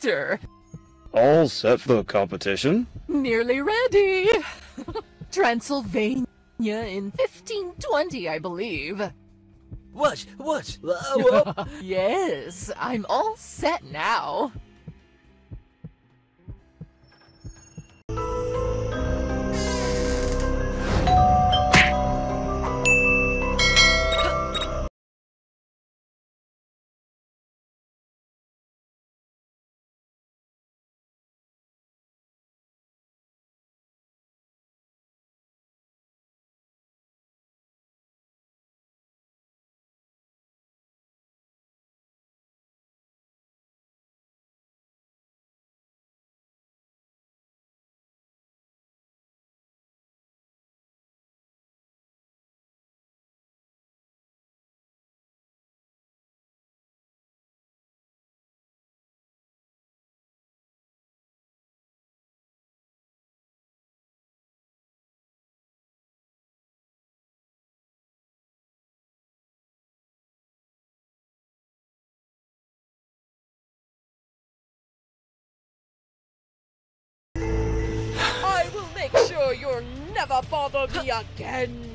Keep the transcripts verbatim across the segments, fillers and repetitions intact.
Victor. All set for the competition? Nearly ready. Transylvania in fifteen twenty, I believe. What? What? Uh, what? Yes, I'm all set now. I will make sure you'll never bother me again.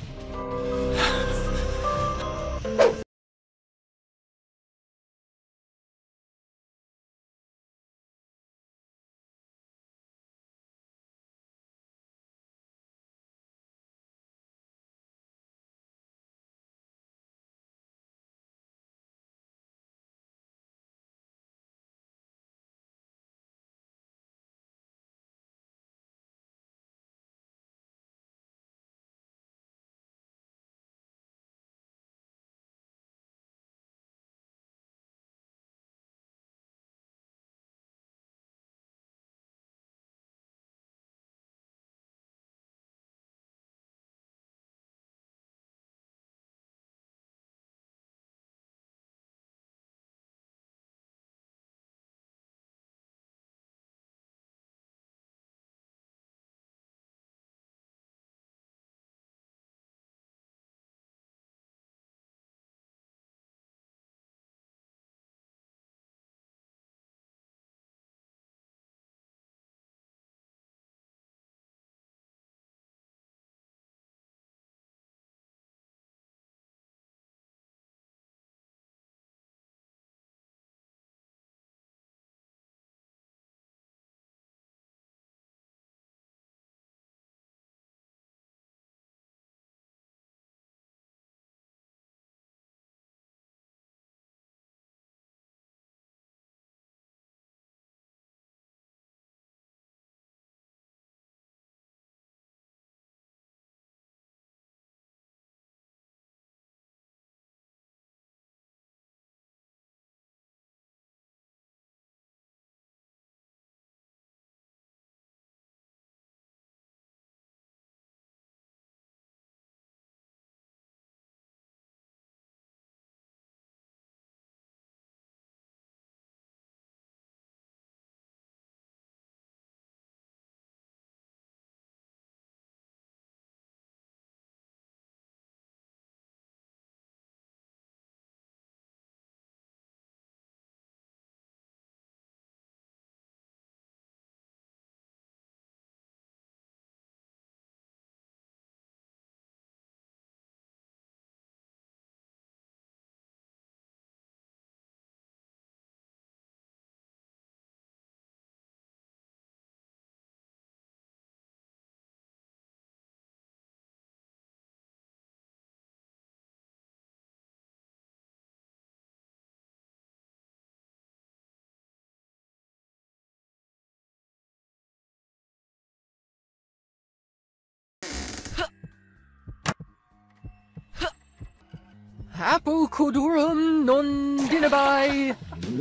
Apu Kodurum non dinabai.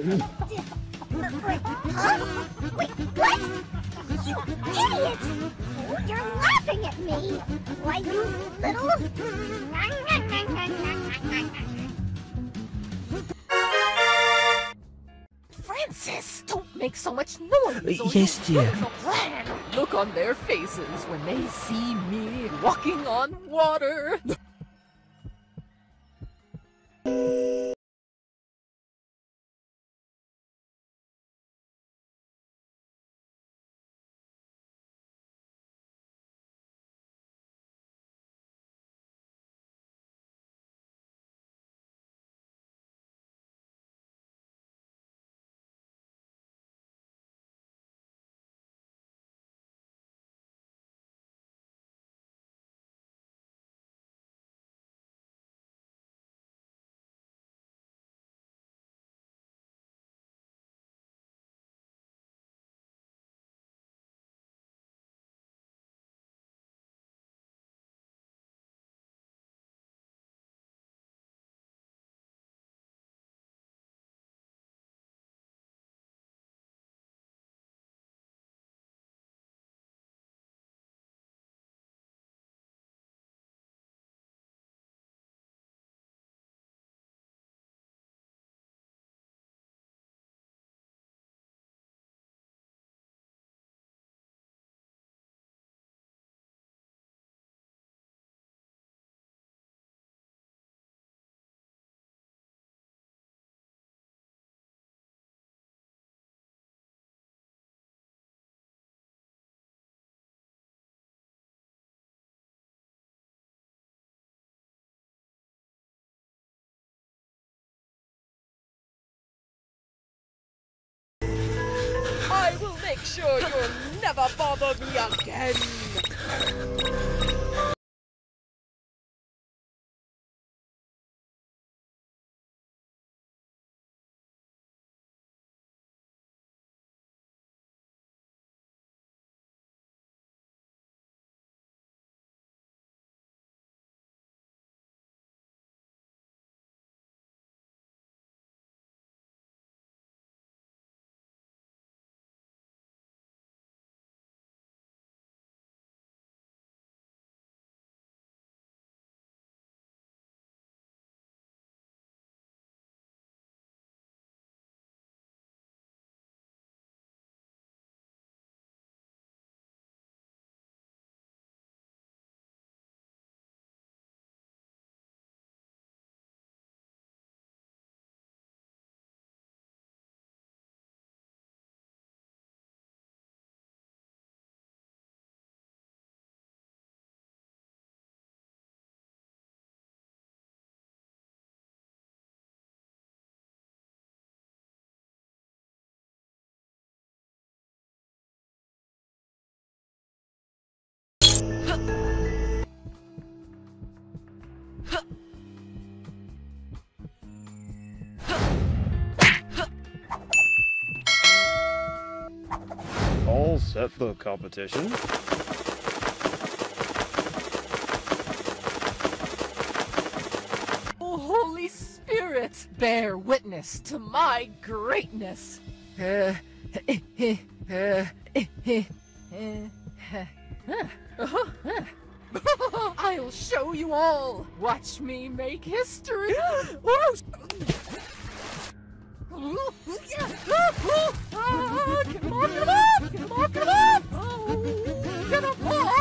Huh? Wait, what? You idiot! Oh, you're laughing at me! Why, you little... Francis, don't make so much noise. or Yes, you'll dear. ruin the plan. Look on their faces when they see me walking on water. sure you'll never bother me again. All set for the competition? Oh, Holy Spirit, bear witness to my greatness. Uh, uh, I'll show you all. Watch me make history. Ah, get him off, get him off, get him off, get him off. Oh, get him off.